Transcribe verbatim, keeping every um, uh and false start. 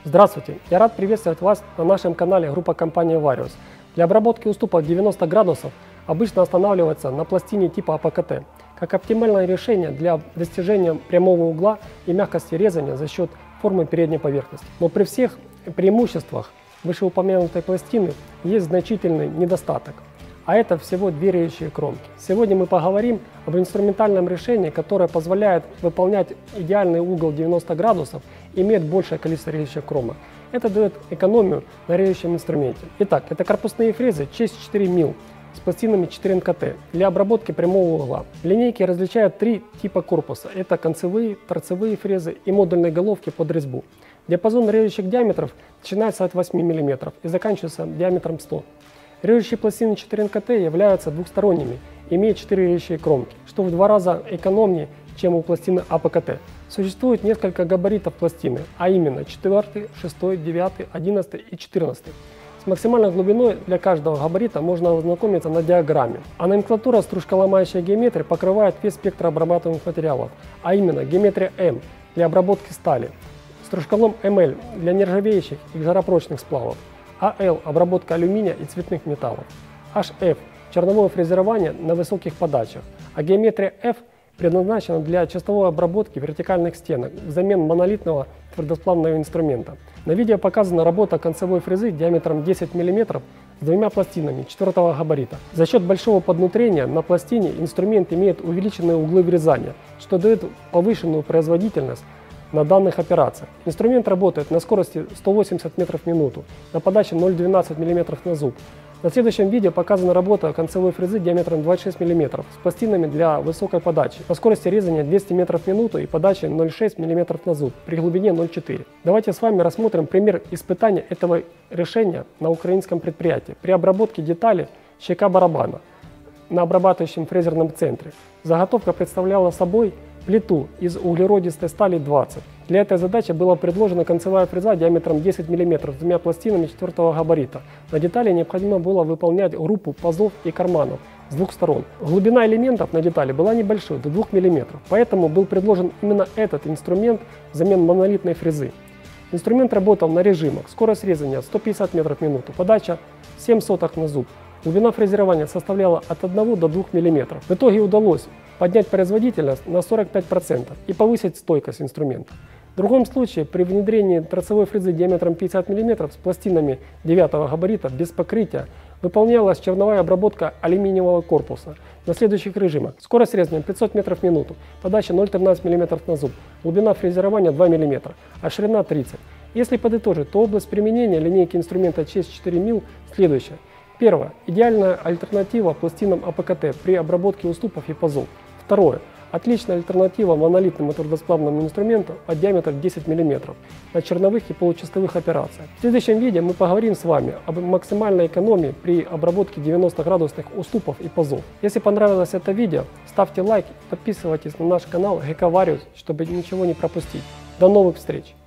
Здравствуйте! Я рад приветствовать вас на нашем канале группа компании Varius. Для обработки уступов девяноста градусов обычно останавливается на пластине типа А П К Т, как оптимальное решение для достижения прямого угла и мягкости резания за счет формы передней поверхности. Но при всех преимуществах вышеупомянутой пластины есть значительный недостаток, а это всего две реющие кромки. Сегодня мы поговорим об инструментальном решении, которое позволяет выполнять идеальный угол девяносто градусов и имеет большее количество реющих кромок. Это дает экономию на реющем инструменте. Итак, это корпусные фрезы Честь четыре мил с пластинами четыре Н К Т для обработки прямого угла. В линейке различают три типа корпуса. Это концевые, торцевые фрезы и модульные головки под резьбу. Диапазон режущих диаметров начинается от восьми миллиметров и заканчивается диаметром сто. Режущие пластины четыре Н К Т являются двухсторонними, имеют четыре режущие кромки, что в два раза экономнее, чем у пластины А П К Т. Существует несколько габаритов пластины, а именно четвёртый, шестой, девятый, одиннадцатый и четырнадцатый. С максимальной глубиной для каждого габарита можно ознакомиться на диаграмме. А номенклатура стружколомающей геометрии покрывает весь спектр обрабатываемых материалов, а именно геометрия М для обработки стали, стружколом М Л для нержавеющих и жаропрочных сплавов, А Л – обработка алюминия и цветных металлов, H Ф – черновое фрезерование на высоких подачах, а геометрия F предназначена для чистовой обработки вертикальных стенок взамен монолитного твердосплавного инструмента. На видео показана работа концевой фрезы диаметром десять миллиметров с двумя пластинами четвертого габарита. За счет большого поднутрения на пластине инструмент имеет увеличенные углы врезания, что дает повышенную производительность на данных операциях. Инструмент работает на скорости сто восемьдесят метров в минуту, на подаче ноль целых двенадцать сотых миллиметра на зуб. На следующем видео показана работа концевой фрезы диаметром двадцать шесть миллиметров с пластинами для высокой подачи, на скорости резания двести метров в минуту и подаче ноль целых шесть десятых миллиметра на зуб при глубине ноль целых четыре десятых. Давайте с вами рассмотрим пример испытания этого решения на украинском предприятии при обработке детали щека барабана на обрабатывающем фрезерном центре. Заготовка представляла собой плиту из углеродистой стали двадцать. Для этой задачи была предложена концевая фреза диаметром десять миллиметров с двумя пластинами четвертого габарита. На детали необходимо было выполнять группу пазов и карманов с двух сторон. Глубина элементов на детали была небольшой, до двух миллиметров, поэтому был предложен именно этот инструмент взамен монолитной фрезы. Инструмент работал на режимах: скорость резания сто пятьдесят метров в минуту, подача семь сотых на зуб. Глубина фрезерования составляла от одного до двух миллиметров. В итоге удалось поднять производительность на сорок пять процентов и повысить стойкость инструмента. В другом случае, при внедрении торцевой фрезы диаметром пятьдесят миллиметров с пластинами девятого габарита без покрытия выполнялась черновая обработка алюминиевого корпуса на следующих режимах: скорость резания пятьсот метров в минуту, подача ноль целых тринадцать сотых миллиметра на зуб, глубина фрезерования два миллиметра, а ширина тридцать. Если подытожить, то область применения линейки инструмента Честь четыре мил следующая. Первое. Идеальная альтернатива пластинам А П К Т при обработке уступов и пазов. Второе. Отличная альтернатива монолитному твердосплавному инструменту от диаметра десять миллиметров на черновых и получастовых операциях. В следующем видео мы поговорим с вами об максимальной экономии при обработке девяноста градусных уступов и пазов. Если понравилось это видео, ставьте лайк и подписывайтесь на наш канал Г К Varius, чтобы ничего не пропустить. До новых встреч!